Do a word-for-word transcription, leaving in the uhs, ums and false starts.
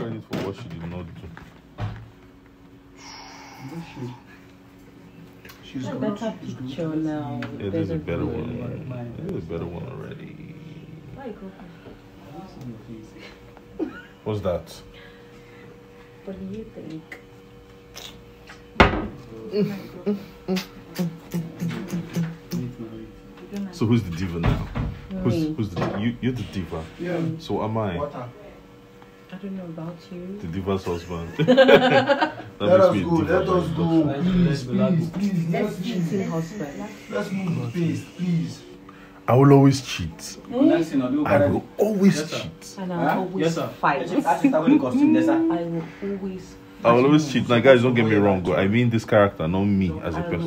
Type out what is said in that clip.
credit for what she did not do. She's a better picture now. It is a better one. It is a better one already. Why go? What's that? What do you think? So who's the diva now? Me. Who's who's the you? You're the diva. Yeah. So am I? I don't know about you. The diva's husband. Let us go. Let us go. Please, please, please. Let's cheating husband. Let's move the pace, please. I will always cheat. Eh? I will always Yes, sir. cheat. And I Huh? will always Yes, sir. fight. I will always I will always cheat. Now, guys, don't get me wrong. I mean this character, not me as a I will person.